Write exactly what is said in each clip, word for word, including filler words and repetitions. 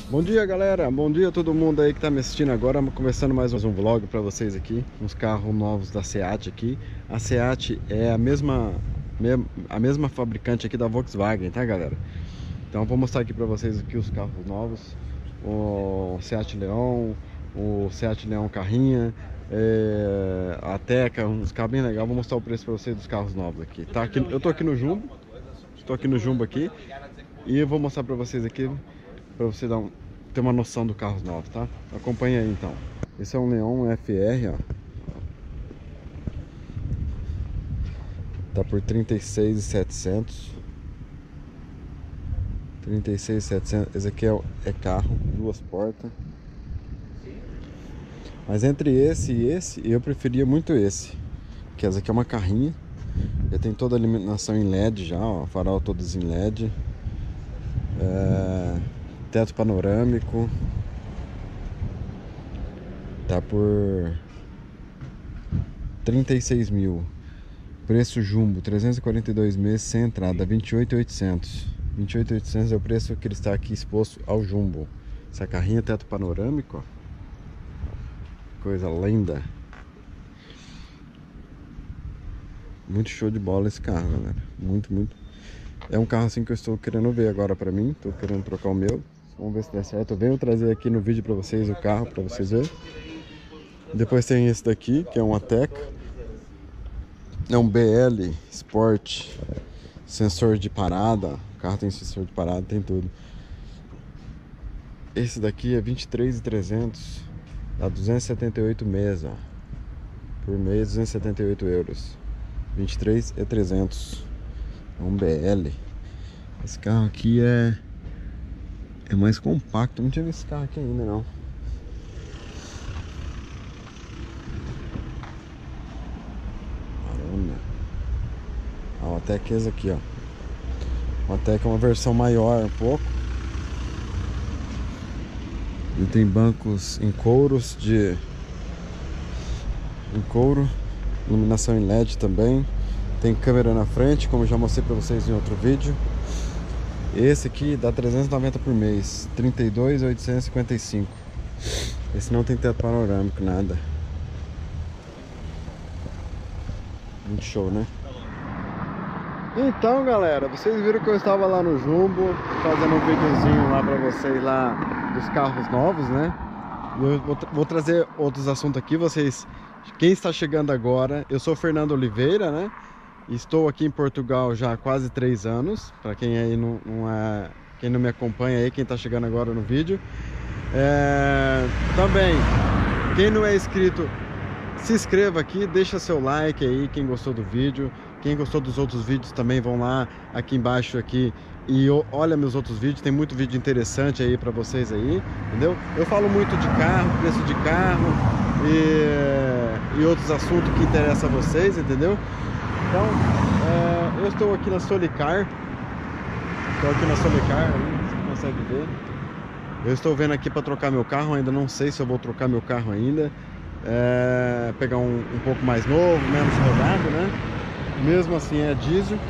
Bom dia, galera, bom dia a todo mundo aí que tá me assistindo agora. Começando mais um vlog para vocês aqui, uns carros novos da SEAT aqui. A SEAT é a mesma a mesma fabricante aqui da Volkswagen, tá, galera? Então vou mostrar aqui para vocês aqui os carros novos, o SEAT Leon, o SEAT Leon Carrinha, é, a Ateca, uns carros bem legais. Vou mostrar o preço para vocês dos carros novos aqui. Tá aqui, eu tô aqui no Jumbo, estou aqui no Jumbo aqui e eu vou mostrar para vocês aqui, para você dar um, ter uma noção do carro novo, tá? Acompanha aí então. Esse é um Leon F R, ó. Tá por trinta e seis mil e setecentos. trinta e seis mil e setecentos. Esse aqui é, é carro, duas portas. Mas entre esse e esse, eu preferia muito esse. Que essa aqui é uma carrinha. Já tem toda a iluminação em L E D já, ó. Farol todos em L E D. É... Teto panorâmico. Tá por trinta e seis mil. Preço Jumbo, trezentos e quarenta e dois meses sem entrada, vinte e oito mil e oitocentos. vinte e oito mil e oitocentos é o preço que ele está aqui exposto ao Jumbo. Essa carrinha, teto panorâmico, ó. Coisa linda. Muito show de bola esse carro, galera. Muito, muito. É um carro assim que eu estou querendo ver agora pra mim. Estou querendo trocar o meu. Vamos ver se dá certo. Eu venho trazer aqui no vídeo pra vocês o carro, pra vocês verem. Depois tem esse daqui, que é um Ateca. É um B L Sport. Sensor de parada. O carro tem sensor de parada, tem tudo. Esse daqui é vinte e três mil e trezentos. Dá duzentos e setenta e oito meses, ó. Por mês, duzentos e setenta e oito euros. vinte e três mil e trezentos. É um B L. Esse carro aqui é É mais compacto. Não tinha visto esse carro aqui ainda, não. Caramba. Ó, até que esse aqui, ó. O Ateca é uma versão maior um pouco. Ele tem bancos em couros de em couro, iluminação em L E D também. Tem câmera na frente, como já mostrei para vocês em outro vídeo. Esse aqui dá trezentos e noventa por mês, trinta e dois mil oitocentos e cinquenta e cinco. Esse não tem teto panorâmico, nada. Muito show, né? Então, galera, vocês viram que eu estava lá no Jumbo fazendo um videozinho lá pra vocês lá dos carros novos, né? Eu vou, tra vou trazer outros assuntos aqui. Vocês, quem está chegando agora, eu sou Fernando Oliveira, né? Estou aqui em Portugal já há quase três anos. Para quem aí não, não é, quem não me acompanha aí, quem está chegando agora no vídeo. É, também, quem não é inscrito, se inscreva aqui, deixa seu like aí, quem gostou do vídeo. Quem gostou dos outros vídeos também vão lá aqui embaixo aqui e olha meus outros vídeos. Tem muito vídeo interessante aí para vocês aí, entendeu? Eu falo muito de carro, preço de carro e, e outros assuntos que interessam a vocês, entendeu? Então, é, eu estou aqui na Solicar. Estou aqui na Solicar, aí, você consegue ver. Eu estou vendo aqui para trocar meu carro. Ainda não sei se eu vou trocar meu carro ainda. É, pegar um, um pouco mais novo, menos rodado, né? Mesmo assim é diesel.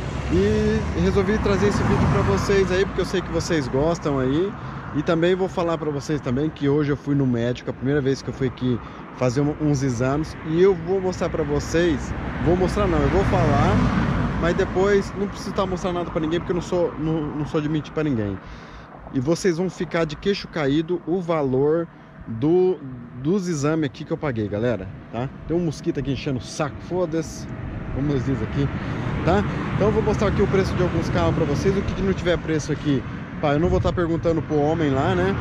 E resolvi trazer esse vídeo para vocês aí, porque eu sei que vocês gostam aí. E também vou falar para vocês também que hoje eu fui no médico, a primeira vez que eu fui aqui fazer uns exames, e eu vou mostrar para vocês, vou mostrar não, eu vou falar, mas depois não preciso estar mostrando nada para ninguém, porque eu não sou, não, não sou de mentir para ninguém. E vocês vão ficar de queixo caído o valor do, dos exames aqui que eu paguei, galera, tá? Tem um mosquito aqui enchendo o saco, foda-se, como eles dizem aqui, tá? Então eu vou mostrar aqui o preço de alguns carros para vocês. O que não tiver preço aqui, pá, eu não vou estar perguntando pro homem lá, né?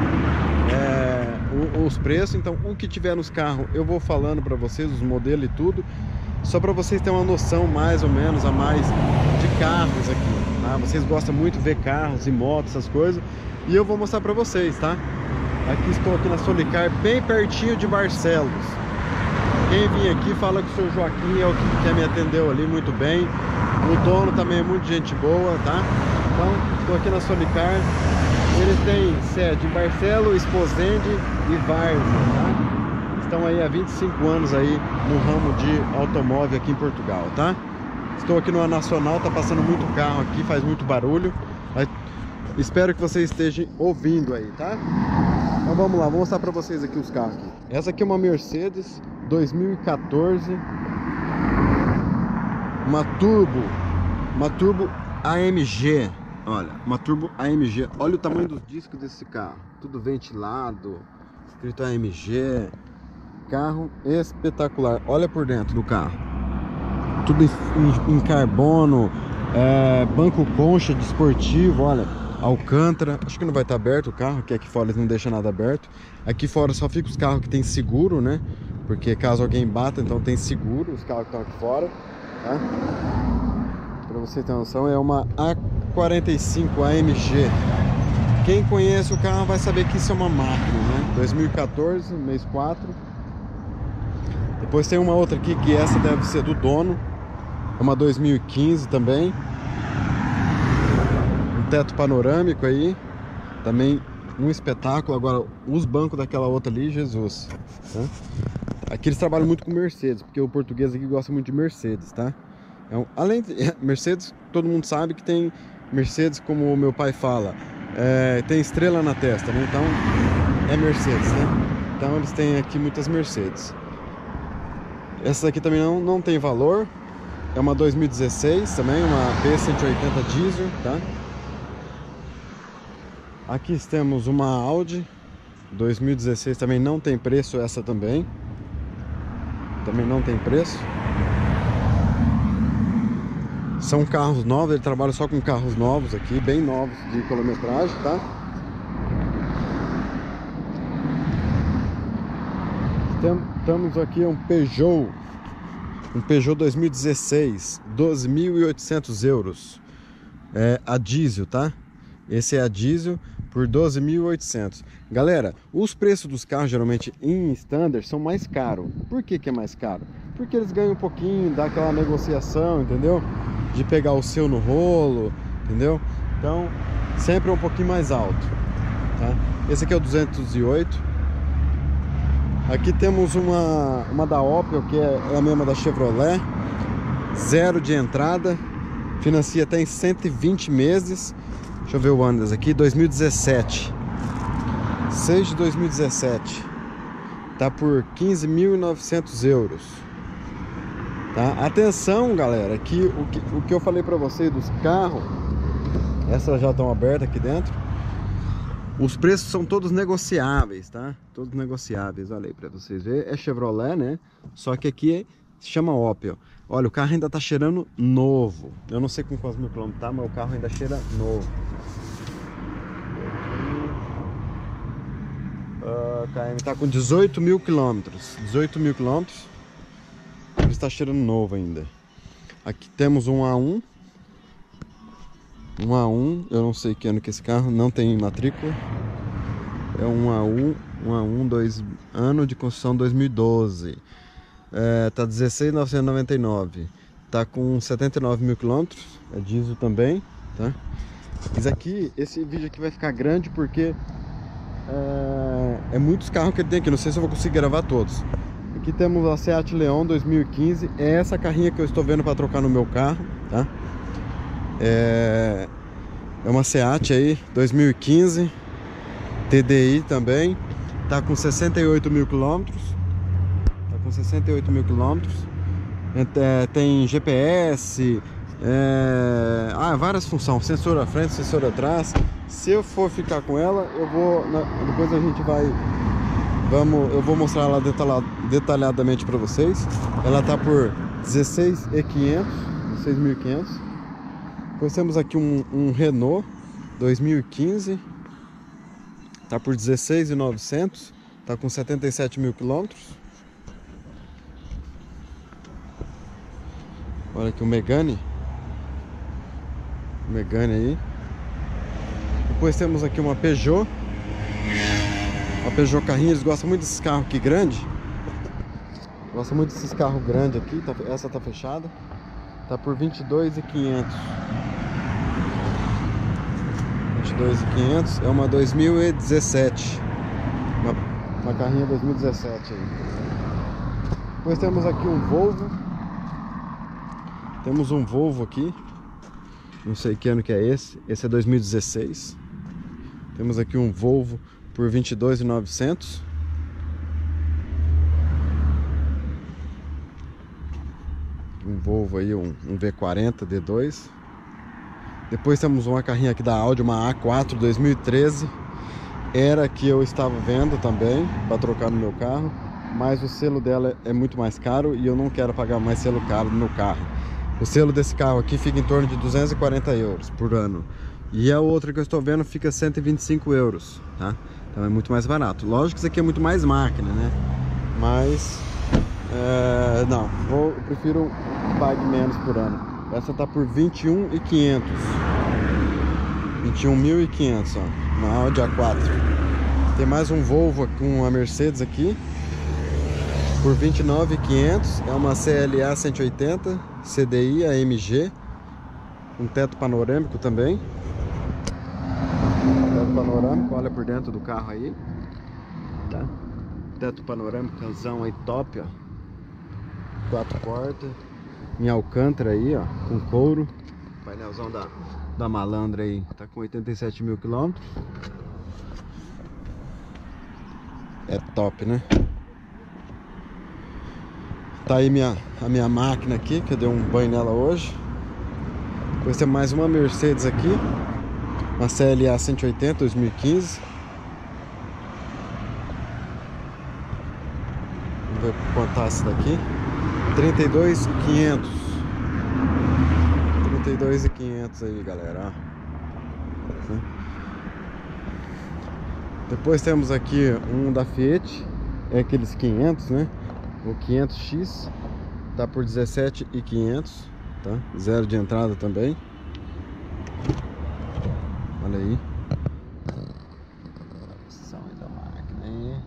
É, os preços. Então o que tiver nos carros eu vou falando para vocês, os modelos e tudo, só para vocês terem uma noção mais ou menos a mais de carros aqui, tá? Vocês gostam muito de ver carros e motos, essas coisas, e eu vou mostrar para vocês, tá? Aqui estou aqui na Solicar, bem pertinho de Barcelos. Quem vir aqui fala que o seu Joaquim é o que, que me atendeu ali muito bem. O dono também é muito gente boa, tá? Então, estou aqui na Solicar. Eles têm sede em Barcelos, Esposende e Várzea, tá? Estão aí há vinte e cinco anos aí no ramo de automóvel aqui em Portugal, tá? Estou aqui numa Nacional, tá passando muito carro aqui, faz muito barulho. Espero que vocês estejam ouvindo aí, tá? Então vamos lá, vou mostrar pra vocês aqui os carros aqui. Essa aqui é uma Mercedes dois mil e quatorze, uma Turbo, uma Turbo A M G. Olha, uma Turbo A M G. Olha o tamanho dos discos desse carro, tudo ventilado, escrito A M G. Carro espetacular. Olha por dentro do carro, tudo em, em, em carbono, é, banco concha de esportivo. Olha, Alcântara. Acho que não vai estar aberto o carro, que aqui fora eles não deixam nada aberto. Aqui fora só fica os carros que tem seguro, né? Porque caso alguém bata, então tem seguro os carros que estão aqui fora, tá? Pra você ter noção, é uma A quarenta e cinco A M G. Quem conhece o carro vai saber que isso é uma máquina, né? dois mil e quatorze, mês quatro. Depois tem uma outra aqui, que essa deve ser do dono. É uma dois mil e quinze também. Um teto panorâmico aí. Também um espetáculo. Agora, os bancos daquela outra ali, Jesus, tá? Aqui eles trabalham muito com Mercedes, porque o português aqui gosta muito de Mercedes, tá? É um, além de Mercedes, todo mundo sabe que tem Mercedes, como o meu pai fala, é, tem estrela na testa, né? Então é Mercedes, né? Então eles têm aqui muitas Mercedes. Essa aqui também não, não tem valor. É uma dois mil e dezesseis também, uma B cento e oitenta diesel, tá? Aqui temos uma Audi dois mil e dezesseis, também não tem preço essa também. Também não tem preço. São carros novos, ele trabalha só com carros novos aqui, bem novos de quilometragem, tá? Temos aqui um Peugeot, um Peugeot dois mil e dezesseis, doze mil e oitocentos euros, é a diesel, tá? Esse é a diesel por doze mil e oitocentos. Galera, os preços dos carros geralmente em standard são mais caros. Por que que é mais caro? Porque eles ganham um pouquinho, dá aquela negociação, entendeu? De pegar o seu no rolo, entendeu? Então, sempre é um pouquinho mais alto, tá? Esse aqui é o duzentos e oito. Aqui temos uma, uma da Opel, que é a mesma da Chevrolet. Zero de entrada. Financia até em cento e vinte meses. Deixa eu ver o ano desse aqui, dois mil e dezessete. seis de dois mil e dezessete. Tá por quinze mil e novecentos euros. Tá? Atenção, galera, que o, que o que eu falei pra vocês dos carros, essas já estão abertas aqui dentro. Os preços são todos negociáveis, tá? Todos negociáveis, olha aí pra vocês verem. É Chevrolet, né? Só que aqui se chama Opel. Olha, o carro ainda tá cheirando novo. Eu não sei com quantos mil quilômetros tá, mas o carro ainda cheira novo. Uh, K M tá com dezoito mil quilômetros. dezoito mil quilômetros. Ele está cheirando novo ainda. Aqui temos um A um. Um A um, eu não sei que ano que esse carro, não tem matrícula. É um A um, um A um, dois, ano de construção dois mil e doze. É, tá dezesseis mil novecentos e noventa e nove. Tá com setenta e nove mil quilômetros. É diesel também, tá? Isso aqui, esse vídeo aqui vai ficar grande porque é, é muitos carros que ele tem aqui. Não sei se eu vou conseguir gravar todos. Aqui temos a Seat Leon dois mil e quinze. É essa carrinha que eu estou vendo para trocar no meu carro, tá? É, é uma Seat aí, dois mil e quinze, T D I também. Tá com sessenta e oito mil quilômetros. Tá com sessenta e oito mil quilômetros. É, tem G P S, é, ah, várias funções, sensor à frente, sensor atrás. Se eu for ficar com ela, eu vou, depois a gente vai, vamos, eu vou mostrar ela detalhado, detalhadamente para vocês. Ela tá por dezesseis mil e quinhentos, dezesseis mil e quinhentos. Depois temos aqui um, um Renault dois mil e quinze, tá por dezesseis mil e novecentos, tá com setenta e sete mil quilômetros. Olha aqui o Megane, o Megane aí. Depois temos aqui uma Peugeot, uma Peugeot carrinho. Eles gostam muito desses carros aqui grandes, gostam muito desses carros grandes aqui. Tá, essa tá fechada, tá por vinte e dois mil e quinhentos. vinte e dois mil e quinhentos, é uma dois mil e dezessete, uma, uma carrinha dois mil e dezessete aí. Depois temos aqui um Volvo, temos um Volvo aqui, não sei que ano que é esse, esse é dois mil e dezesseis, Temos aqui um Volvo por vinte e dois mil e novecentos. Um Volvo aí, um, um V quarenta D dois. Depois temos uma carrinha aqui da Audi, uma A quatro dois mil e treze. Era a que eu estava vendo também para trocar no meu carro, mas o selo dela é muito mais caro e eu não quero pagar mais selo caro no meu carro. O selo desse carro aqui fica em torno de duzentos e quarenta euros por ano. E a outra que eu estou vendo fica cento e vinte e cinco euros, tá? Então é muito mais barato. Lógico que isso aqui é muito mais máquina, né? Mas, é, não, vou, eu prefiro que pague menos por ano. Essa tá por vinte e um mil e quinhentos. vinte e um mil e quinhentos, ó. Uma Audi A quatro. Tem mais um Volvo com uma Mercedes aqui por vinte e nove mil e quinhentos. É uma C L A cento e oitenta C D I A M G, um teto panorâmico também. Teto panorâmico, olha por dentro do carro aí, tá? Teto panorâmicozão aí top, ó. Quatro portas, em alcântara aí, ó, com couro. Painelzão da, da Malandra aí, tá com oitenta e sete mil quilômetros. É top, né? Tá aí minha, a minha máquina aqui, que eu dei um banho nela hoje. Depois tem mais uma Mercedes aqui, uma C L A cento e oitenta dois mil e quinze. Vamos ver quanto tá essa daqui. trinta e dois mil e quinhentos. trinta e dois mil e quinhentos aí, galera. Depois temos aqui um da Fiat, é aqueles quinhentos, né? O quinhentos X tá por dezessete mil e quinhentos, tá? Zero de entrada também. Olha aí. Da máquina aí.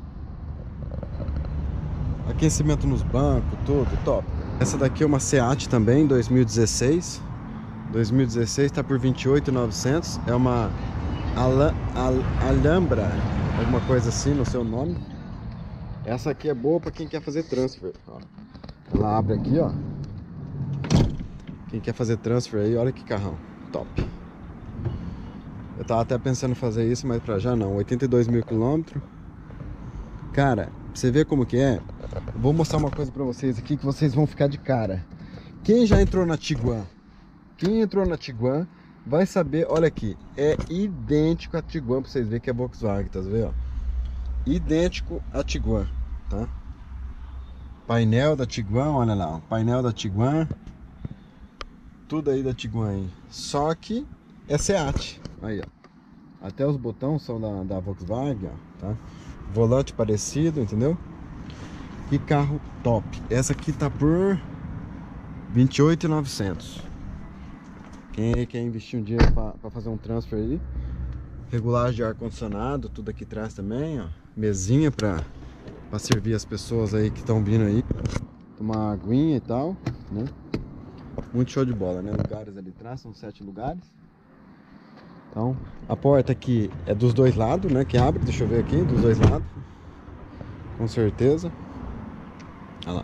Aquecimento nos bancos, tudo top. Essa daqui é uma Seat também, dois mil e dezesseis. dois mil e dezesseis tá por vinte e oito mil e novecentos. É uma Ala, Al, Alhambra, alguma coisa assim no seu nome. Essa aqui é boa para quem quer fazer transfer, ó. Ela abre aqui, ó. Quem quer fazer transfer aí, olha que carrão top. Eu tava até pensando em fazer isso, mas pra já não. Oitenta e dois mil quilômetros. Cara, pra você ver como que é, eu vou mostrar uma coisa pra vocês aqui que vocês vão ficar de cara. Quem já entrou na Tiguan, quem entrou na Tiguan vai saber, olha aqui, é idêntico a Tiguan, pra vocês verem que é Volkswagen, tá vendo? Idêntico a Tiguan, tá? Painel da Tiguan, olha lá, ó, painel da Tiguan, tudo aí da Tiguan aí. Só que é Seat, aí ó, até os botões são da, da Volkswagen, ó, tá? Volante parecido, entendeu? Que carro top. Essa aqui tá por vinte e oito mil e novecentos. Quem aí quer investir um dinheiro para fazer um transfer aí, regulagem de ar-condicionado, tudo aqui atrás também, ó. Mesinha para servir as pessoas aí que estão vindo aí, tomar uma aguinha e tal, né? Muito show de bola, né? Lugares ali atrás, são sete lugares. Então, a porta aqui é dos dois lados, né? Que abre, deixa eu ver aqui, dos dois lados. Com certeza. Olha lá.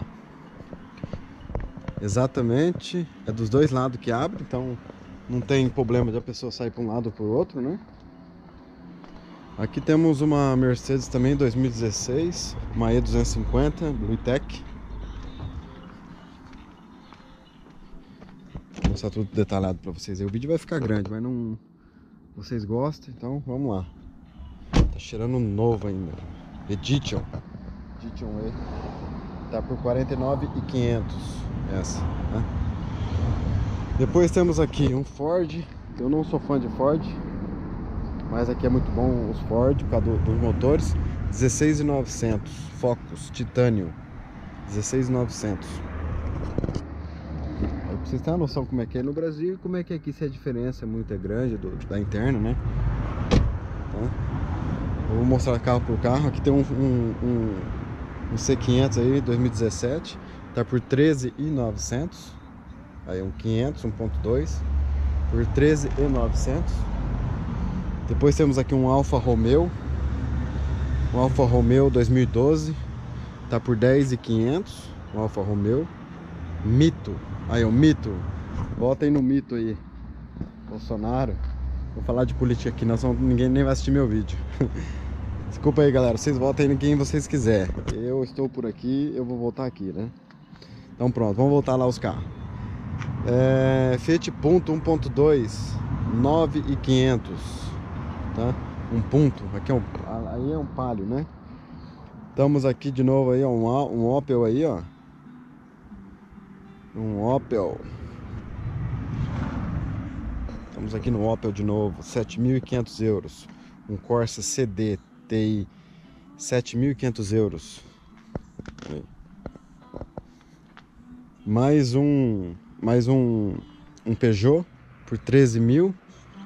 Exatamente, é dos dois lados que abre, então não tem problema de a pessoa sair para um lado ou para o outro, né? Aqui temos uma Mercedes também, dois mil e dezesseis, uma E duzentos e cinquenta, Bluetech. Vou mostrar tudo detalhado para vocês aí. O vídeo vai ficar grande, mas não... Vocês gostam, então vamos lá. Tá cheirando novo ainda. Edition. Edition E. Tá por quarenta e nove mil e quinhentos. Essa, né? Depois temos aqui um Ford. Eu não sou fã de Ford, mas aqui é muito bom os Ford por causa do, dos motores. dezesseis mil e novecentos Focus Titânio, dezesseis mil e novecentos. Aí pra vocês terem uma noção como é que é no Brasil e como é que é aqui, se a diferença é muito grande do, da interna, né? Então, eu vou mostrar carro por carro. Aqui tem um, um, um, um C quinhentos aí, dois mil e dezessete, tá por treze mil e novecentos. Aí um quinhentos um ponto dois por treze mil e novecentos. Depois temos aqui um Alfa Romeo, um Alfa Romeo dois mil e doze, tá por dez mil e quinhentos. Um Alfa Romeo Mito. Aí o Mito, volta aí no Mito aí, Bolsonaro. Vou falar de política aqui, não, senão ninguém nem vai assistir meu vídeo. Desculpa aí, galera, vocês voltem em quem vocês quiserem. Eu estou por aqui, eu vou voltar aqui, né? Então pronto, vamos voltar lá os carros. É, Fiat Punto um ponto dois, nove mil e quinhentos, tá? Um Punto, aqui é um, aí é um Palio, né? Estamos aqui de novo aí, ó, um, um Opel aí, ó. Um Opel. Estamos aqui no Opel de novo, sete mil e quinhentos euros. Um Corsa C D T I, sete mil e quinhentos euros. Aí. Mais um, mais um, um Peugeot por treze mil.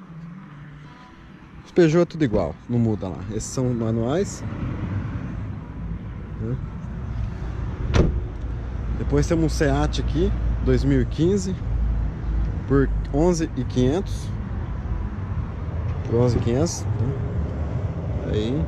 Os Peugeot é tudo igual, não muda lá. Esses são manuais. Depois temos um Seat aqui, dois mil e quinze, por onze mil e quinhentos. Por onze mil e quinhentos. Aí.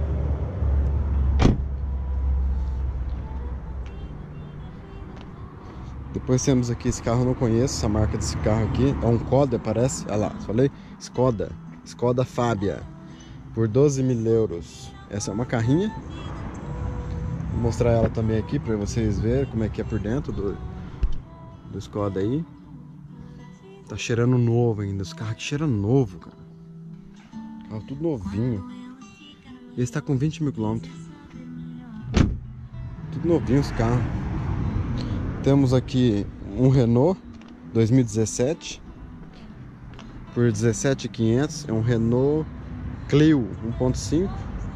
Depois temos aqui esse carro, eu não conheço essa marca desse carro aqui. É um Skoda, parece. Olha lá, falei? Skoda. Skoda Fabia. Por doze mil euros. Essa é uma carrinha. Vou mostrar ela também aqui para vocês verem como é que é por dentro do, do Skoda aí. Tá cheirando novo ainda. Os carros aqui cheiram novo, cara. Carro tudo novinho. E esse tá com vinte mil quilômetros. Tudo novinho os carros. Temos aqui um Renault dois mil e dezessete por dezessete mil e quinhentos. É um Renault Clio um ponto cinco.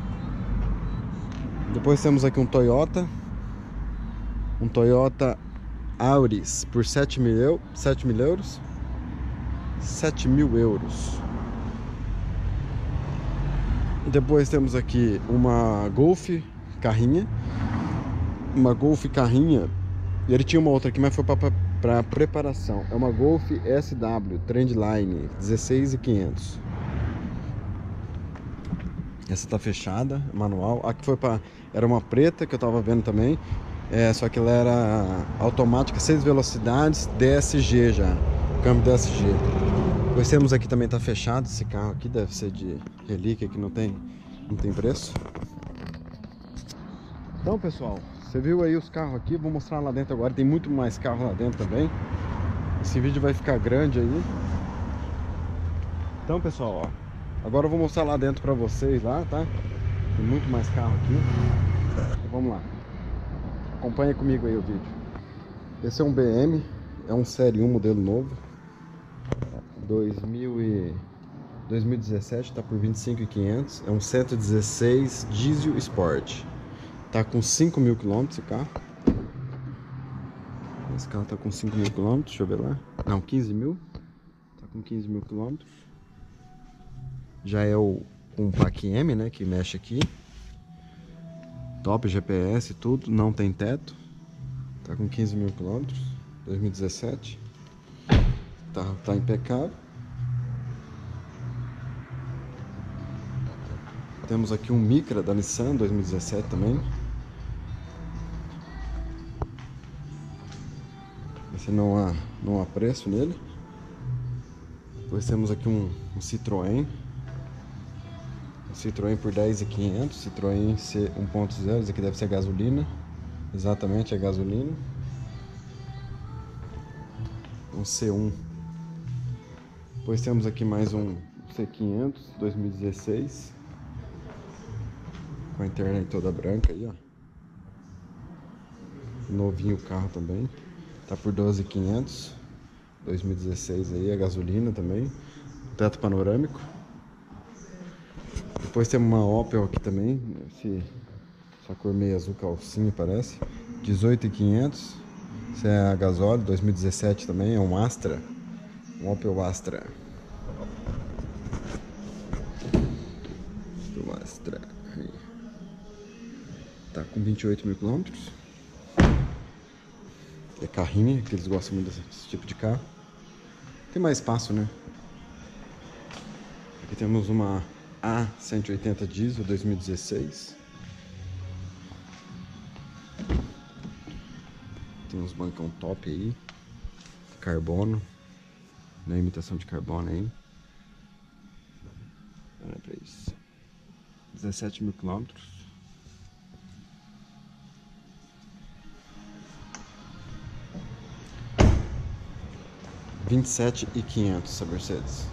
Depois temos aqui um Toyota, um Toyota Auris por sete mil euros, sete mil euros, sete mil euros. Depois temos aqui uma Golf carrinha, uma Golf carrinha. E ele tinha uma outra aqui, mas foi para preparação. É uma Golf S W Trendline dezesseis mil e quinhentos. Essa tá fechada, manual. Aqui foi para, era uma preta que eu tava vendo também. É, só que ela era automática, seis velocidades, D S G já. Câmbio D S G. Depois temos aqui também, tá fechado esse carro aqui, deve ser de relíquia, que não tem, não tem preço. Então, pessoal, você viu aí os carros aqui, vou mostrar lá dentro agora. Tem muito mais carro lá dentro também. Esse vídeo vai ficar grande aí. Então, pessoal, ó. Agora eu vou mostrar lá dentro pra vocês lá, tá? Tem muito mais carro aqui. Então, vamos lá. Acompanha comigo aí o vídeo. Esse é um B M, é um Série um modelo novo. dois mil e dezessete, tá por vinte e cinco mil e quinhentos. É um cento e dezesseis Diesel Sport. Tá com cinco mil quilômetros esse carro. Esse carro tá com cinco mil quilômetros, deixa eu ver lá. Não, quinze mil. Tá com quinze mil quilômetros. Já é o um P A C M, né, que mexe aqui. Top G P S e tudo, não tem teto. Tá com quinze mil quilômetros, dois mil e dezessete. Tá, tá impecável. Temos aqui um Micra da Nissan, dois mil e dezessete também. Esse não há, não há preço nele. Depois temos aqui um, um Citroën. Citroën por dez mil e quinhentos, Citroën C um ponto zero, esse aqui deve ser gasolina. Exatamente, é gasolina. Um C um. Depois temos aqui mais um C quinhentos, dois mil e dezesseis. Com a internet toda branca aí, ó. Novinho o carro também. Tá por doze mil e quinhentos. dois mil e dezesseis aí, a gasolina também. Teto panorâmico. Depois temos uma Opel aqui também, esse, essa cor meio azul calcinha parece, dezoito mil e quinhentos. Esse é a gasóleo, dois mil e dezessete também, é um Astra, um Opel Astra. Opel Astra, aí. Tá com vinte e oito mil quilômetros. É carrinha, que eles gostam muito desse tipo de carro. Tem mais espaço, né? Aqui temos uma A cento e oitenta diesel dois mil e dezesseis. Tem uns bancão top aí. Carbono. Na imitação de carbono aí. Olha pra isso. dezessete mil quilômetros. vinte e sete mil e quinhentos essa Mercedes.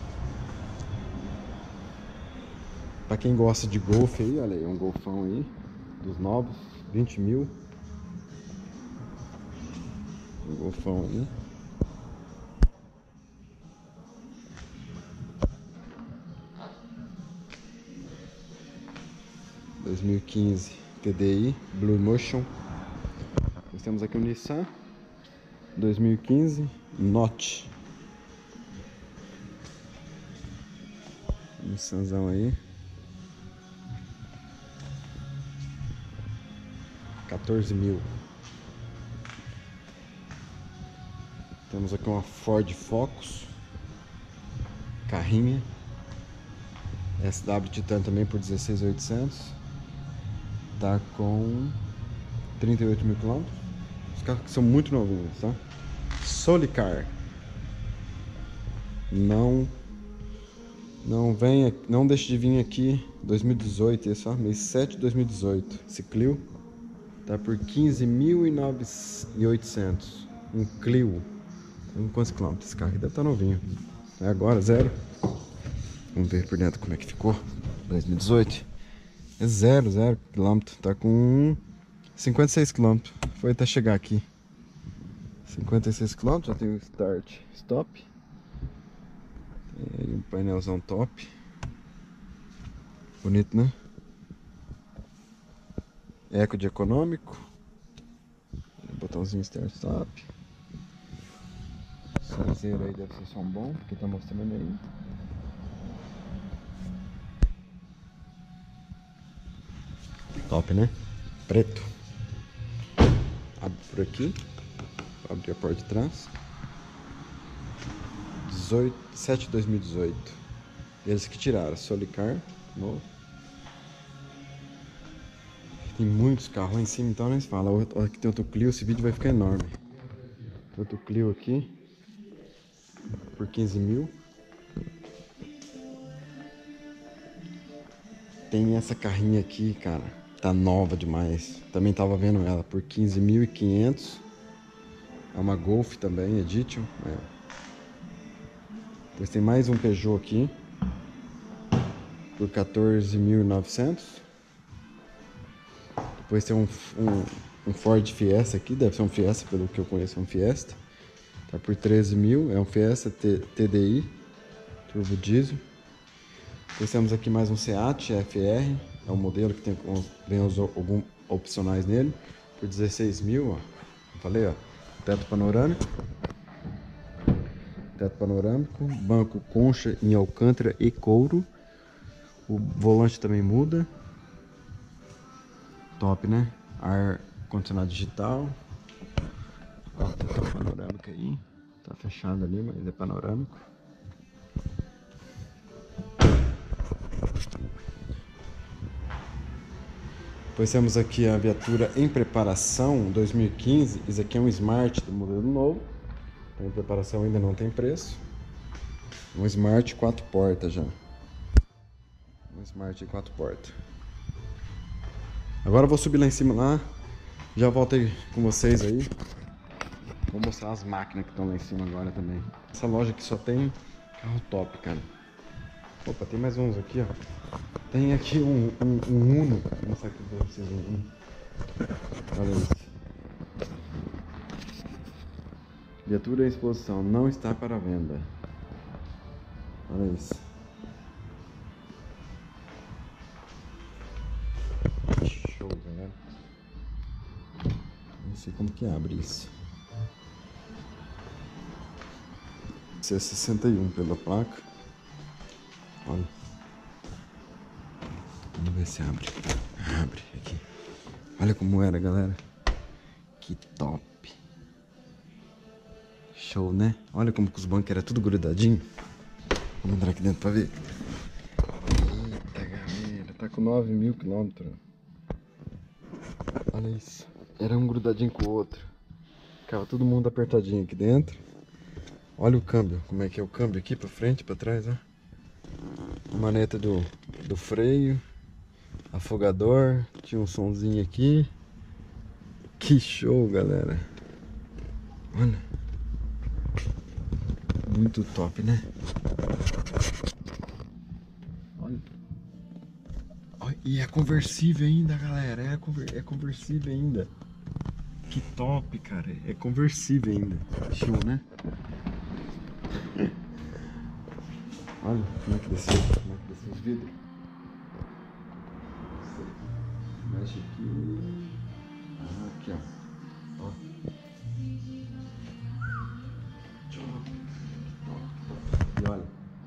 Pra quem gosta de Golf aí, olha aí, um Golfão aí, dos novos, vinte mil. Um Golfão aí. dois mil e quinze T D I Blue Motion. Nós temos aqui o Nissan dois mil e quinze Note. Nissanzão aí. quatorze mil. Temos aqui uma Ford Focus. Carrinha. S W Titan também por dezesseis mil e oitocentos. Tá com trinta e oito mil quilômetros. Os carros que são muito novinhos, tá? Solicar. Não Não venha, não deixe de vir aqui. dois mil e dezoito, esse ó, mês sete de dois mil e dezoito. Esse Clio tá por quinze mil e oitocentos. Um Clio. Tem quantos quilômetros esse carro aqui? Deve estar novinho. É agora, zero. Vamos ver por dentro como é que ficou. dois mil e dezoito. É zero, zero quilômetro. Tá com cinquenta e seis quilômetros. Foi até chegar aqui. cinquenta e seis quilômetros, já tem o start, stop. Tem aí um painelzão top. Bonito, né? Eco de econômico. Botãozinho start, stop. Sonzeiro aí deve ser som bom, porque tá mostrando aí. Top, né? Preto. Abre por aqui. Abre a porta de trás. sete de dois mil e dezoito. Eles que tiraram. Solicar. Novo. Tem muitos carros lá em cima, então nem se fala. Olha aqui tem outro Clio. Esse vídeo vai ficar enorme. Tem outro Clio aqui. Por quinze mil. Tem essa carrinha aqui, cara. Tá nova demais. Também tava vendo ela por quinze mil e quinhentos. É uma Golf também, Edition. É. Depois tem mais um Peugeot aqui. Por quatorze mil e novecentos. Depois tem um, um, um Ford Fiesta aqui. Deve ser um Fiesta, pelo que eu conheço, é um Fiesta. Tá por treze mil. É um Fiesta T D I. Turbo Diesel. Depois temos aqui mais um Seat F R. É um modelo que tem, tem os, alguns opcionais nele. Por dezesseis mil, ó. Falei, ó. Teto panorâmico. Teto panorâmico. Banco concha em alcântara e couro. O volante também muda. Top, né? Ar condicionado digital. Ó, teto panorâmico aí. Tá fechado ali, mas é panorâmico. Depois temos aqui a viatura em preparação dois mil e quinze. Isso aqui é um Smart do modelo novo. Em preparação, ainda não tem preço. Um Smart quatro portas já. Um Smart quatro portas. Agora eu vou subir lá em cima lá. Já volto aí com vocês aí. Vou mostrar as máquinas que estão lá em cima agora também. Essa loja aqui só tem carro top, cara. Opa, tem mais uns aqui, ó. Tem aqui um, um, um Uno. Vou mostrar aqui pra vocês um Uno. Olha isso. Viatura em exposição. Não está para venda. Olha isso. Show, galera. Não sei como que abre isso. C sessenta e um pela placa. Olha. Vamos ver se abre. Abre aqui. Olha como era, galera. Que top. Show, né? Olha como que os bancos eram tudo grudadinho. Vamos entrar aqui dentro pra ver. Eita, galera. Tá com nove mil quilômetros. Olha isso. Era um grudadinho com o outro. Ficava todo mundo apertadinho aqui dentro. Olha o câmbio. Como é que é o câmbio aqui pra frente, pra trás, ó. Maneta do do freio, afogador, tinha um sonzinho aqui. Que show, galera. Olha, muito top, né? Olha. Olha, e é conversível ainda, galera. É, conver é conversível ainda. Que top, cara. É conversível ainda. Show, né? Olha como é que desceu, como é que desceu os vidros. Mexe aqui. Ah, aqui, ó. Ó. E olha,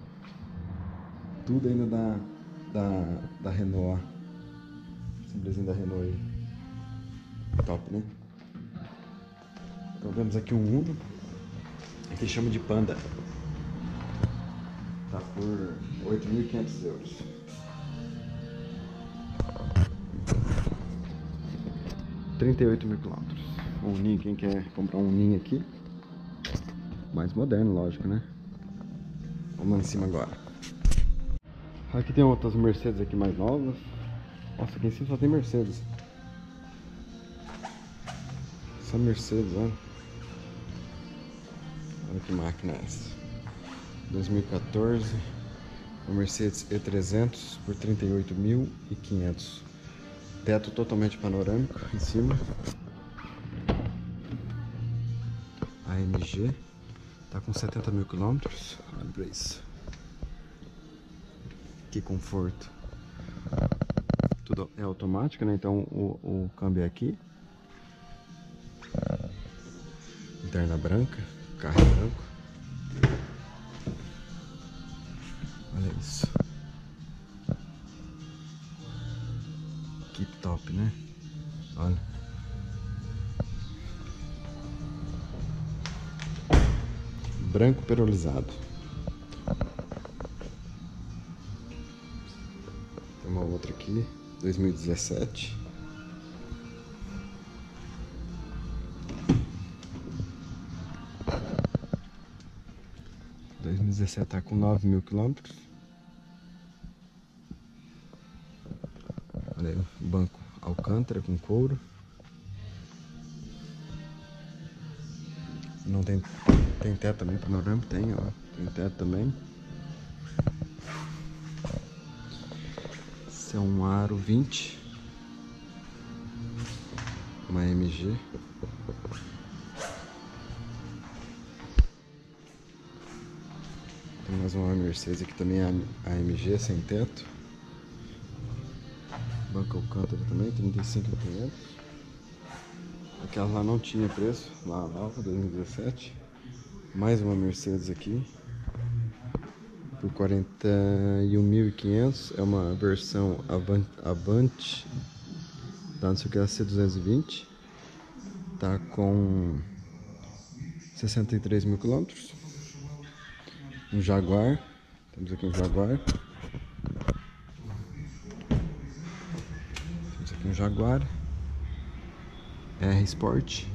tudo ainda da, da, da Renault, ó. Simplesinho da Renault aí. Top, né? Então temos aqui um Uno. Aqui chama de Panda. Tá por oito mil e quinhentos euros. trinta e oito mil quilômetros. Um Uninho, quem quer comprar um Uninho aqui? Mais moderno, lógico, né? Vamos lá em cima agora. Aqui tem outras Mercedes aqui mais novas. Nossa, aqui em cima só tem Mercedes. Só Mercedes, olha. Olha que máquina é essa. dois mil e quatorze. Uma Mercedes E trezentos por trinta e oito mil e quinhentos. Teto totalmente panorâmico em cima. A M G. Tá com setenta mil quilômetros. Olha pra isso. Que conforto. Tudo é automático, né? Então o, o câmbio é aqui. Lanterna branca. Carro é branco. Olha isso. Que top, né? Olha. Branco perolizado. Tem uma outra aqui, dois mil e dezessete. dois mil e dezessete tá com nove mil quilômetros. Olha aí, o banco Alcântara com couro. Não tem, tem teto também, panorâmico tem, ó. Tem teto também. Esse é um aro vinte. Uma M G. Tem mais uma Mercedes aqui também, a M G sem teto. Banco Alcântara também, trinta e cinco mil e quinhentos. Aquela lá não tinha preço, lá nova, dois mil e dezessete. Mais uma Mercedes aqui por quarenta e um mil e quinhentos. É uma versão Avant, Avante, tá, não sei o que é, C duzentos e vinte. Tá com sessenta e três mil quilômetros. Um Jaguar, temos aqui um Jaguar. Temos aqui um Jaguar R Sport.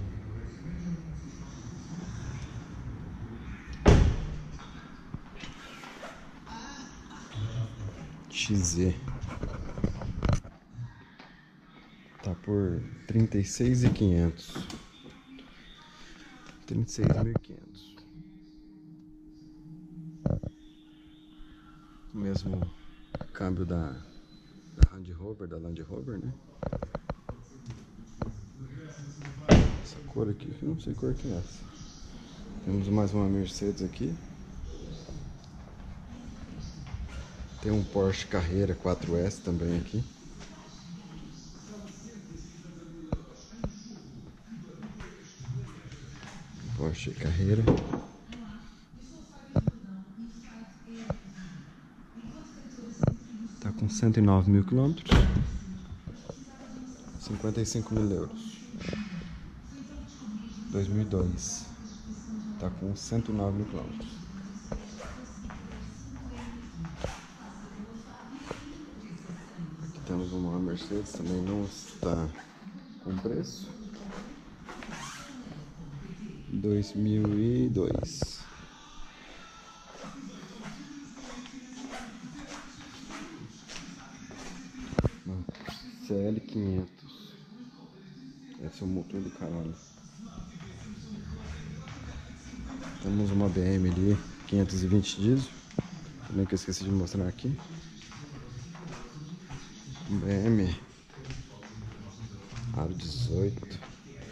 X Z. Tá por trinta e seis mil e quinhentos. trinta e seis mil e quinhentos. O mesmo câmbio da, da Land Rover, da Land Rover, né? Essa cor aqui, eu não sei que cor que é essa. Temos mais uma Mercedes aqui. Tem um Porsche Carrera quatro S também aqui. Porsche Carrera. Tá com cento e nove mil quilômetros. cinquenta e cinco mil euros. dois mil e dois. Tá com cento e nove mil quilômetros. Aqui temos uma Mercedes, também não está com preço. dois mil e dois. C L quinhentos. Esse é o motor do caralho. Temos uma B M ali, quinhentos e vinte diesel. Também que eu esqueci de mostrar aqui. B M Aro dezoito.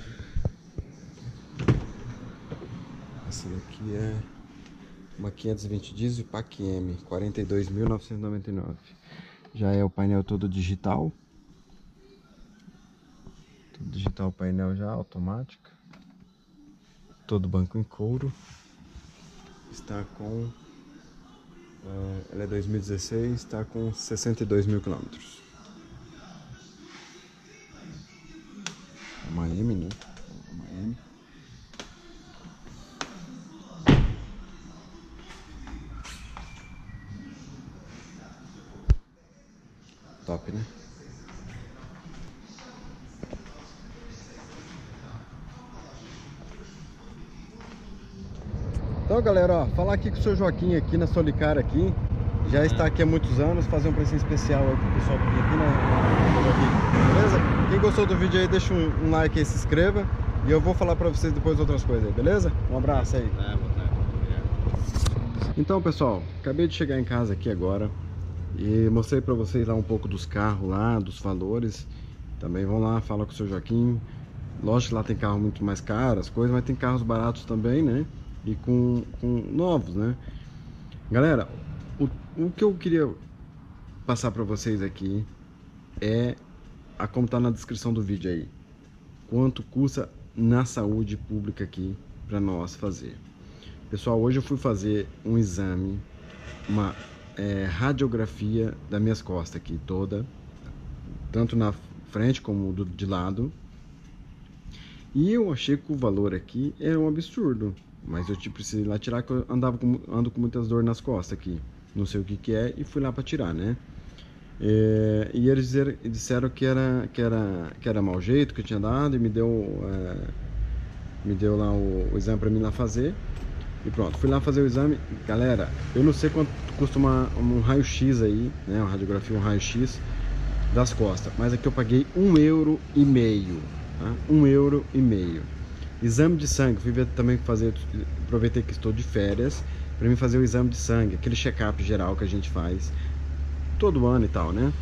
Essa daqui é uma quinhentos e vinte diesel P A C M, quarenta e dois mil novecentos e noventa e nove. Já é o painel todo digital. Todo digital, painel já automático. Todo banco em couro. Está com... Uh, ela é dois mil e dezesseis, está com sessenta e dois mil quilômetros. Uma M, né? Uma M. Top, né? Então, galera, ó, falar aqui com o seu Joaquim aqui na Solicar aqui. Já está aqui há muitos anos, fazer um precinho especial aí pro pessoal que vem aqui na... Beleza? Quem gostou do vídeo aí, deixa um, um like aí, se inscreva. E eu vou falar pra vocês depois outras coisas aí, beleza? Um abraço aí. É, boa tarde. Então, pessoal, acabei de chegar em casa aqui agora. E mostrei pra vocês lá um pouco dos carros lá, dos valores. Também vão lá, fala com o seu Joaquim. Lógico que lá tem carro muito mais caro, as coisas, mas tem carros baratos também, né? E com, com novos, né? Galera, o, o que eu queria passar pra vocês aqui é a como tá na descrição do vídeo aí. Quanto custa na saúde pública aqui pra nós fazer. Pessoal, hoje eu fui fazer um exame, uma é, radiografia das minhas costas aqui toda, tanto na frente como do, de lado. E eu achei que o valor aqui era um absurdo. Mas eu te precisei lá tirar, que eu andava com, ando com muitas dores nas costas aqui. Não sei o que que é, e fui lá para tirar, né? É, e eles disseram, disseram que, era, que, era, que era mau jeito que eu tinha dado, e me deu, é, me deu lá o, o exame para mim lá fazer. E pronto, fui lá fazer o exame. Galera, eu não sei quanto custa uma, um raio-x aí, né? Uma radiografia, um raio-x das costas. Mas aqui eu paguei um euro e meio, tá? Um euro e meio. Exame de sangue, fui ver também fazer, aproveitei que estou de férias para mim fazer o exame de sangue, aquele check-up geral que a gente faz todo ano e tal, né?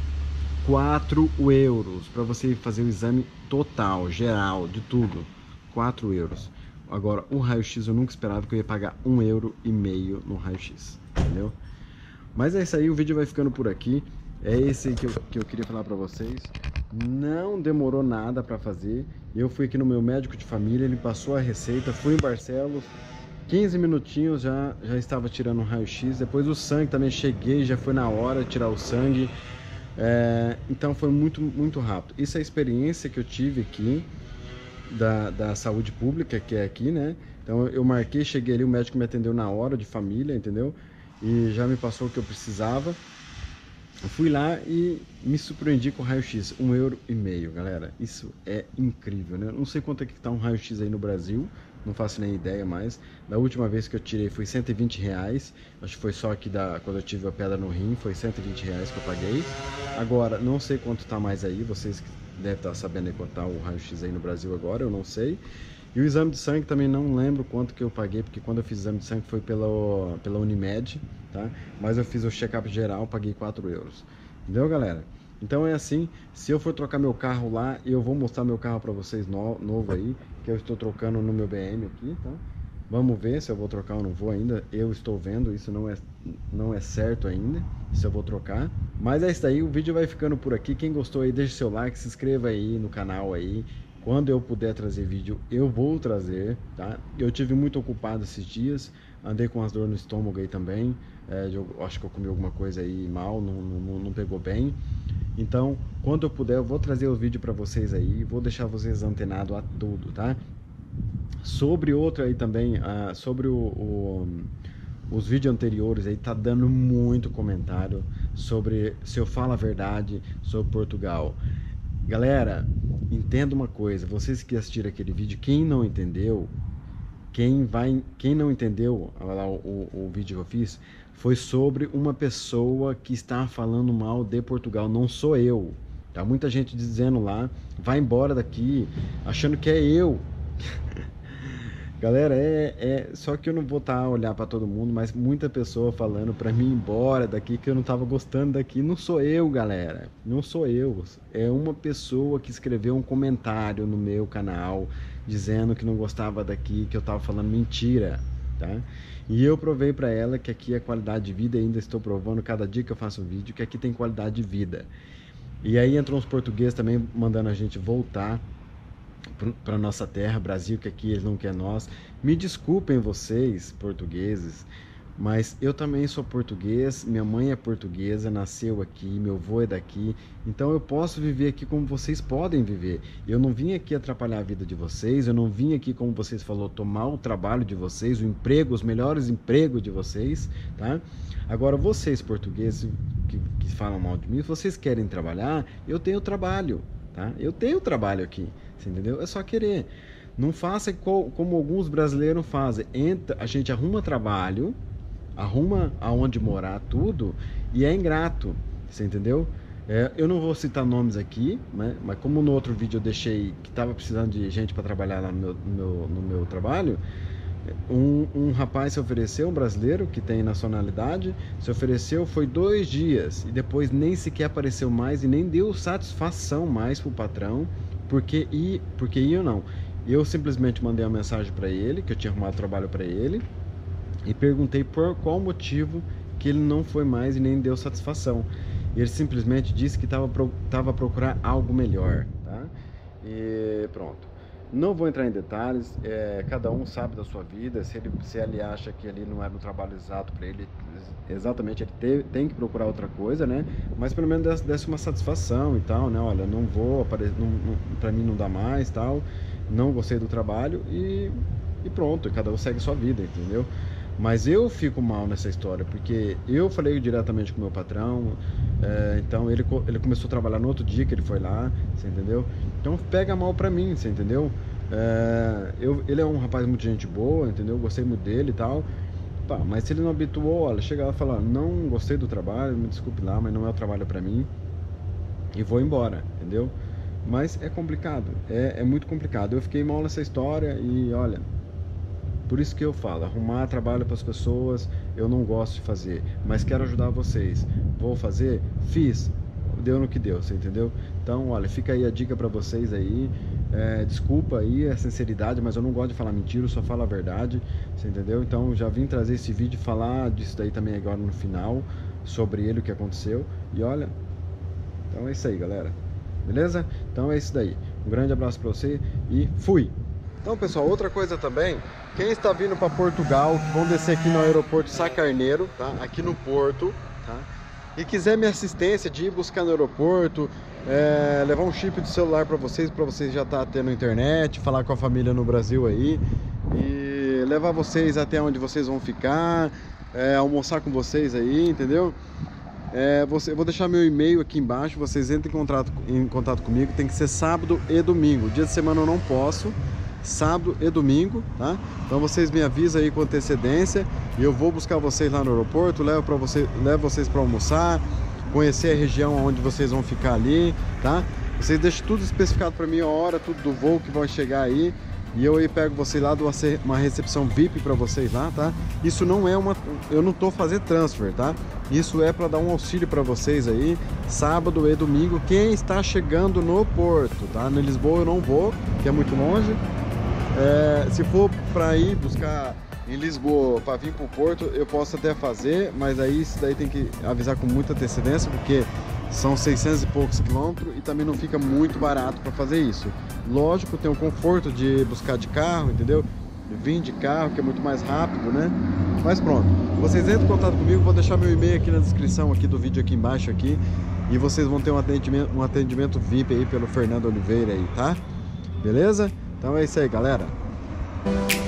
quatro euros para você fazer o exame total, geral, de tudo. quatro euros. Agora, o raio-x eu nunca esperava que eu ia pagar um euro e meio no raio-x, entendeu? Mas é isso aí, o vídeo vai ficando por aqui. É esse aí que eu, que eu queria falar para vocês. Não demorou nada para fazer. Eu fui aqui no meu médico de família, ele passou a receita, fui em Barcelos, quinze minutinhos já, já estava tirando um raio-x. Depois o sangue também, cheguei, já foi na hora de tirar o sangue. É, então foi muito, muito rápido. Isso é a experiência que eu tive aqui da, da saúde pública, que é aqui, né? Então eu marquei, cheguei ali, o médico me atendeu na hora, de família, entendeu? E já me passou o que eu precisava. Eu fui lá e me surpreendi com o raio-x, um euro e meio, galera. Isso é incrível, né? Não sei quanto é que tá um raio-x aí no Brasil, não faço nem ideia mais. Da última vez que eu tirei foi cento e vinte reais. Acho que foi só aqui da, quando eu tive a pedra no rim, foi cento e vinte reais que eu paguei. Agora, não sei quanto tá mais aí, vocês devem estar sabendo aí quanto tá o raio-x aí no Brasil agora, eu não sei. E o exame de sangue também não lembro quanto que eu paguei, porque quando eu fiz o exame de sangue foi pela, pela Unimed, tá? Mas eu fiz o check-up geral, paguei quatro euros. Entendeu, galera? Então é assim, se eu for trocar meu carro lá, eu vou mostrar meu carro para vocês no, novo aí, que eu estou trocando no meu B M aqui, tá? Vamos ver se eu vou trocar ou não vou ainda. Eu estou vendo, isso não é, não é certo ainda, se eu vou trocar. Mas é isso aí, o vídeo vai ficando por aqui. Quem gostou aí, deixa seu like, se inscreva aí no canal aí. Quando eu puder trazer vídeo, eu vou trazer, tá? Eu tive muito ocupado esses dias, andei com as dores no estômago aí também. É, eu acho que eu comi alguma coisa aí mal, não, não, não pegou bem. Então, quando eu puder, eu vou trazer o vídeo para vocês aí, vou deixar vocês antenados a tudo, tá? Sobre outra aí também, uh, sobre o, o, os vídeos anteriores aí, tá dando muito comentário sobre se eu falo a verdade sobre Portugal. Galera, entenda uma coisa, vocês que assistiram aquele vídeo, quem não entendeu, quem, vai, quem não entendeu lá, o, o, o vídeo que eu fiz, foi sobre uma pessoa que está falando mal de Portugal, não sou eu, Tá muita gente dizendo lá, vai embora daqui, achando que é eu. Galera, é, é só que eu não vou estar a olhar para todo mundo, mas muita pessoa falando para mim ir embora daqui, que eu não tava gostando daqui. Não sou eu, galera, não sou eu. É uma pessoa que escreveu um comentário no meu canal dizendo que não gostava daqui, que eu tava falando mentira, tá? E eu provei para ela que aqui é qualidade de vida, e ainda estou provando cada dia que eu faço um vídeo que aqui tem qualidade de vida. E aí entram os portugueses também mandando a gente voltar para nossa terra, Brasil, que aqui eles não querem nós. Me desculpem vocês, portugueses, mas eu também sou português, minha mãe é portuguesa, nasceu aqui, meu avô é daqui, então eu posso viver aqui como vocês podem viver. Eu não vim aqui atrapalhar a vida de vocês, eu não vim aqui, como vocês falaram, tomar o trabalho de vocês, o emprego, os melhores empregos de vocês, tá? Agora, vocês portugueses que, que falam mal de mim, se vocês querem trabalhar, eu tenho trabalho, tá? Eu tenho trabalho aqui, você entendeu? É só querer. Não faça como alguns brasileiros fazem. Entra, a gente arruma trabalho, arruma aonde morar, tudo, e é ingrato, você entendeu? É, eu não vou citar nomes aqui, né? Mas como no outro vídeo eu deixei que estava precisando de gente para trabalhar lá no meu, no meu, no meu trabalho, um, um rapaz se ofereceu, um brasileiro que tem nacionalidade, se ofereceu, foi dois dias, e depois nem sequer apareceu mais e nem deu satisfação mais pro patrão, porque ia, porque ia ou não. Eu simplesmente mandei uma mensagem para ele, que eu tinha arrumado trabalho para ele, e perguntei por qual motivo que ele não foi mais e nem deu satisfação. Ele simplesmente disse que estava tava a procurar algo melhor, tá? E pronto. Não vou entrar em detalhes, é, cada um sabe da sua vida. Se ele, se ele acha que ali não era um trabalho exato para ele, exatamente, ele te, tem que procurar outra coisa, né? Mas pelo menos desse, desse uma satisfação e tal, né? Olha, não vou, não, não, para mim não dá mais, tal. Não gostei do trabalho e, e pronto, cada um segue sua vida, entendeu? Mas eu fico mal nessa história, porque eu falei diretamente com o meu patrão, é, então ele, ele começou a trabalhar no outro dia que ele foi lá, você entendeu? Então pega mal pra mim, você entendeu? É, eu, ele é um rapaz muito gente boa, entendeu? Gostei muito dele e tal, tá, mas se ele não habituou, olha, chega lá e fala, não gostei do trabalho, me desculpe lá, mas não é o trabalho pra mim, e vou embora, entendeu? Mas é complicado, é, é muito complicado. Eu fiquei mal nessa história e olha, por isso que eu falo, arrumar trabalho para as pessoas eu não gosto de fazer, mas quero ajudar vocês. Vou fazer? Fiz. Deu no que deu, você entendeu? Então, olha, fica aí a dica para vocês aí. É, desculpa aí a sinceridade, mas eu não gosto de falar mentira, eu só falo a verdade, você entendeu? Então, já vim trazer esse vídeo e falar disso daí também agora no final, sobre ele, o que aconteceu. E olha, então é isso aí, galera. Beleza? Então é isso daí. Um grande abraço para você e fui! Então, pessoal, outra coisa também, quem está vindo para Portugal, vão descer aqui no aeroporto Sá Carneiro, tá? Aqui no Porto, tá? E quiser minha assistência de ir buscar no aeroporto, é, levar um chip de celular para vocês, para vocês já estar tá tendo internet, falar com a família no Brasil aí, e levar vocês até onde vocês vão ficar, é, almoçar com vocês aí, entendeu? É, você, eu vou deixar meu e-mail aqui embaixo, vocês entrem em contato, em contato comigo, tem que ser sábado e domingo, dia de semana eu não posso, sábado e domingo, tá? Então vocês me avisam aí com antecedência e eu vou buscar vocês lá no aeroporto, levo, pra você, levo vocês para almoçar, conhecer a região onde vocês vão ficar ali, tá? Vocês deixam tudo especificado para mim, a hora, tudo do voo que vai chegar aí, e eu aí pego vocês lá, dou uma recepção V I P para vocês lá, tá? Isso não é uma... eu não tô fazendo transfer, tá? Isso é para dar um auxílio para vocês aí, sábado e domingo, quem está chegando no Porto, tá? No Lisboa eu não vou, que é muito longe. É, se for para ir buscar em Lisboa para vir para o Porto, eu posso até fazer, mas aí isso daí tem que avisar com muita antecedência, porque são seiscentos e poucos quilômetros e também não fica muito barato para fazer isso. Lógico, tem o conforto de buscar de carro, entendeu? Vim de carro, que é muito mais rápido, né? Mas pronto, vocês entram em contato comigo, vou deixar meu e-mail aqui na descrição aqui do vídeo aqui embaixo aqui, e vocês vão ter um atendimento, um atendimento V I P aí pelo Fernando Oliveira aí, tá? Beleza? Então é isso aí, galera.